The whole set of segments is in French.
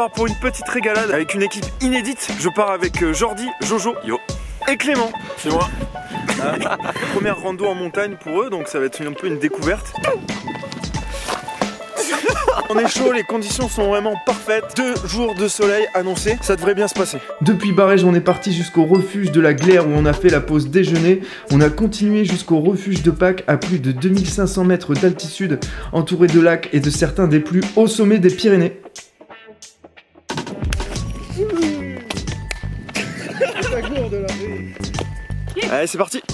part pour une petite régalade avec une équipe inédite. Je pars avec Jordi, Jojo, yo, et Clément. C'est moi. Première rando en montagne pour eux, donc ça va être un peu une découverte. On est chaud, les conditions sont vraiment parfaites. 2 jours de soleil annoncés, ça devrait bien se passer. Depuis Barège, on est parti jusqu'au refuge de la Glaire où on a fait la pause déjeuner. On a continué jusqu'au refuge de Pâques à plus de 2500 mètres d'altitude, entouré de lacs et de certains des plus hauts sommets des Pyrénées. Allez, c'est parti.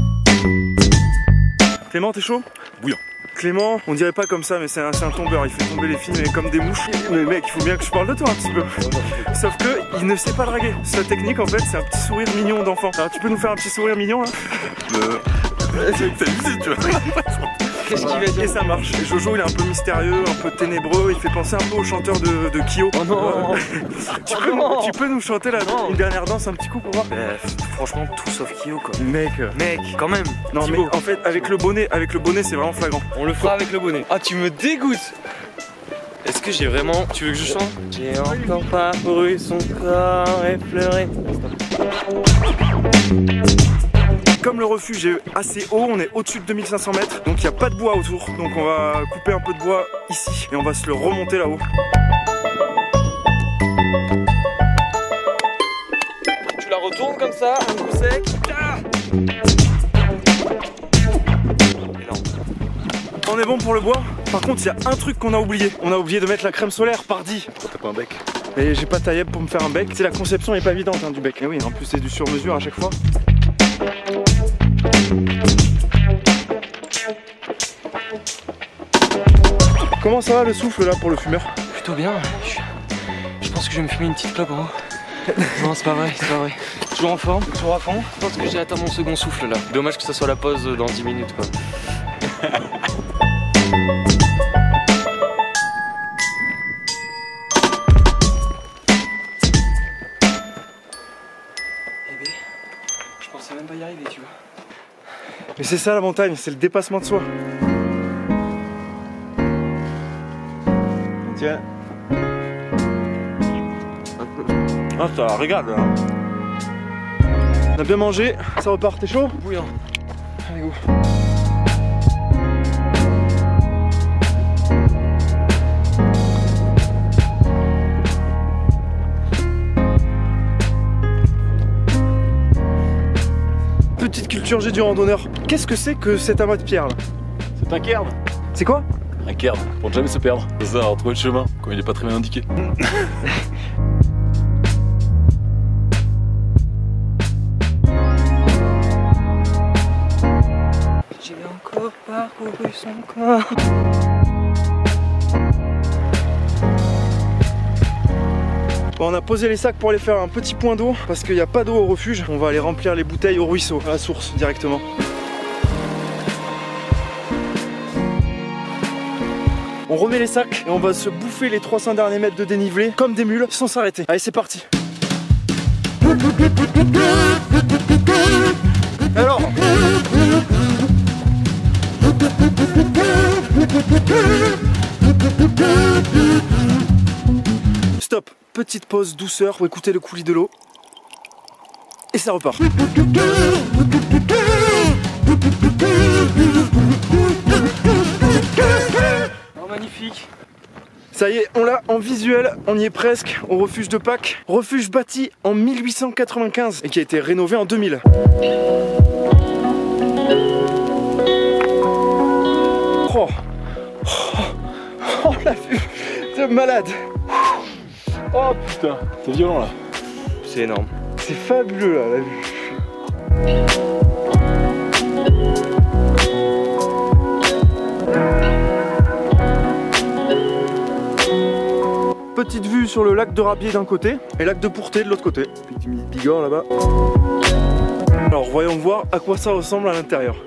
Clément, t'es chaud? Bouillant. Clément, on dirait pas comme ça, mais c'est un tombeur, il fait tomber les filles mais comme des mouches. Mais mec, il faut bien que je parle de toi un petit peu. Sauf que il ne sait pas draguer. Sa technique en fait, c'est un petit sourire mignon d'enfant. Alors tu peux nous faire un petit sourire mignon là? C'est amusé, tu vois. Qu'est-ce qu'il va dire? Et ça marche. Et Jojo il est un peu mystérieux, un peu ténébreux, il fait penser un peu au chanteur de Kyo. Oh non. Tu peux nous chanter là une dernière danse un petit coup pour voir? Franchement tout sauf Kyo quoi. Mec, quand même. non Thibaut. mais en fait avec le bonnet c'est vraiment flagrant. On le fera avec le bonnet. Ah tu me dégoûtes. Est-ce que j'ai vraiment... Tu veux que je chante? J'ai encore parcouru son corps effleuré. Comme le refuge est assez haut, on est au-dessus de 2500 mètres, donc il n'y a pas de bois autour. Donc on va couper un peu de bois ici et on va se le remonter là-haut. Tu la retournes comme ça, un coup sec. Ah On est bon pour le bois. Par contre, il y a un truc qu'on a oublié. On a oublié de mettre la crème solaire, pardi. T'as pas un bec? Et j'ai pas de tailleb pour me faire un bec. C'est la conception n'est pas évidente hein, du bec. Et oui, en plus c'est du sur-mesure à chaque fois. Comment ça va le souffle là pour le fumeur? Plutôt bien. Je pense que je vais me fumer une petite clope en haut. Non, c'est pas vrai, c'est pas vrai. Toujours en forme, toujours à fond. Je pense que j'ai atteint mon second souffle là. Dommage que ça soit la pause dans 10 minutes quoi. Je pensais même pas y arriver, tu vois. Mais c'est ça la montagne, c'est le dépassement de soi. Tiens. Ah ça regarde là. On a bien mangé, ça repart, t'es chaud? Bouillant. Allez go. Petite culture G du randonneur. Qu'est-ce que c'est que cet amas de pierre là? C'est un cairn. C'est quoi? Un cairn, pour ne jamais se perdre. C'est ça, retrouver le chemin, quand il est pas très bien indiqué. J'ai encore parcouru son corps. Bon, on a posé les sacs pour aller faire un petit point d'eau parce qu'il n'y a pas d'eau au refuge. On va aller remplir les bouteilles au ruisseau, à la source directement. On remet les sacs et on va se bouffer les 300 derniers mètres de dénivelé comme des mules sans s'arrêter. Allez, c'est parti. Alors stop, petite pause douceur pour écouter le coulis de l'eau. Et ça repart. Oh magnifique. Ça y est, on l'a en visuel, on y est presque au refuge de Pâques. Refuge bâti en 1895 et qui a été rénové en 2000. Oh, la vue de malade. Oh putain, c'est violent là. C'est énorme. C'est fabuleux là, la vue. Petite vue sur le lac de Rabier d'un côté et lac de Pourté de l'autre côté. Petit Bigorre là-bas. Alors voyons voir à quoi ça ressemble à l'intérieur.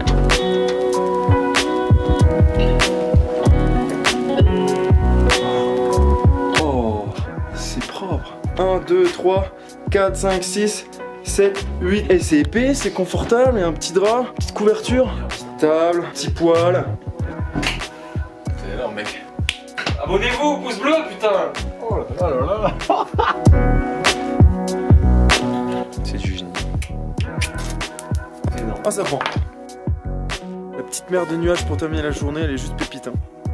Oh, c'est propre. 1, 2, 3, 4, 5, 6, 7, 8. Et c'est épais, c'est confortable, il y a un petit drap, petite couverture, petite table, petit poêle. C'est énorme mec. Abonnez-vous, pouce bleu putain. Oh là là là là. C'est du génie. Ah, ça prend. La petite mer de nuages pour terminer la journée, elle est juste pépite. Hein.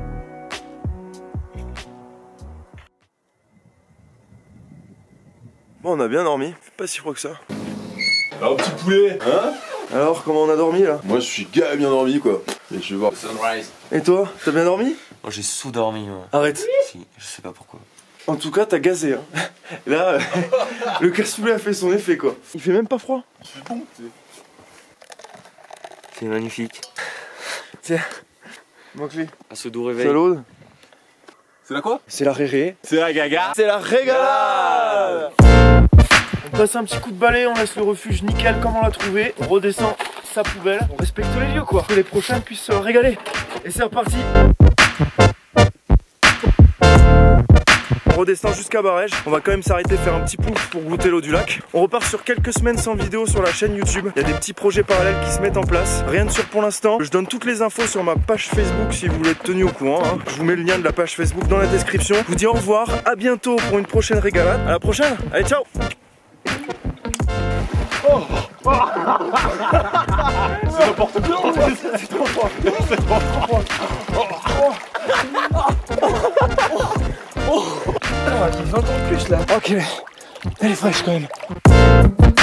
Bon, on a bien dormi, pas si froid que ça. Alors, petit poulet, hein? Alors, comment on a dormi là? Moi, je suis gars bien dormi, quoi. Et je vais voir le sunrise. Et toi, t'as bien dormi? Oh, j'ai sous-dormi. Ouais. Arrête. Si, je sais pas pourquoi. En tout cas, t'as gazé. Hein. Là, le cassoulet a fait son effet, quoi. Il fait même pas froid. C'est bon, C'est magnifique. Tiens, manque-lui. À ce doux réveil. C'est l'aude. C'est la quoi? C'est la réré. C'est la gaga. C'est la régalade. On passe un petit coup de balai, on laisse le refuge nickel comme on l'a trouvé. On redescend sa poubelle. On respecte les lieux, quoi. Que les prochains puissent se régaler. Et c'est reparti. On redescend jusqu'à Barège, on va quand même s'arrêter faire un petit pouf pour goûter l'eau du lac. On repart sur quelques semaines sans vidéo sur la chaîne YouTube. Il y a des petits projets parallèles qui se mettent en place. Rien de sûr pour l'instant. Je donne toutes les infos sur ma page Facebook si vous voulez être tenu au courant. Hein. Je vous mets le lien de la page Facebook dans la description. Je vous dis au revoir, à bientôt pour une prochaine régalade. À la prochaine, allez ciao. C'est n'importe quoi. C'est trop froid. C'est trop froid. Il fait encore plus là. Ok, elle est fraîche quand même.